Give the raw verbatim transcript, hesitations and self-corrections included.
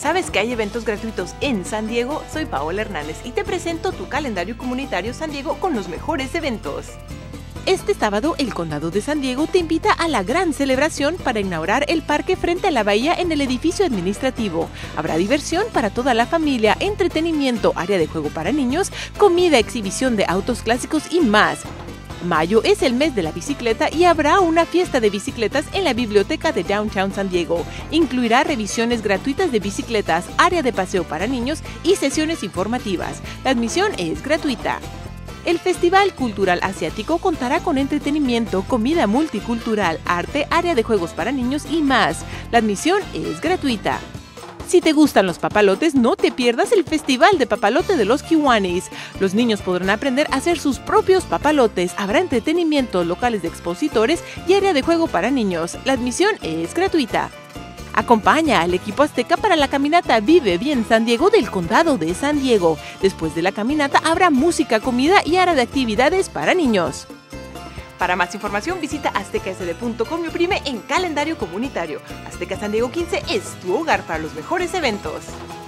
¿Sabes que hay eventos gratuitos en San Diego? Soy Paola Hernández y te presento tu calendario comunitario San Diego con los mejores eventos. Este sábado, el Condado de San Diego te invita a la gran celebración para inaugurar el parque frente a la bahía en el edificio administrativo. Habrá diversión para toda la familia, entretenimiento, área de juego para niños, comida, exhibición de autos clásicos y más. Mayo es el mes de la bicicleta y habrá una fiesta de bicicletas en la biblioteca de Downtown San Diego. Incluirá revisiones gratuitas de bicicletas, área de paseo para niños y sesiones informativas. La admisión es gratuita. El Festival Cultural Asiático contará con entretenimiento, comida multicultural, arte, área de juegos para niños y más. La admisión es gratuita. Si te gustan los papalotes, no te pierdas el Festival de Papalote de los Kiwanis. Los niños podrán aprender a hacer sus propios papalotes. Habrá entretenimiento, locales de expositores y área de juego para niños. La admisión es gratuita. Acompaña al equipo azteca para la caminata Vive Bien San Diego del Condado de San Diego. Después de la caminata habrá música, comida y área de actividades para niños. Para más información visita azteca s d punto com y oprime en calendario comunitario. Azteca San Diego quince es tu hogar para los mejores eventos.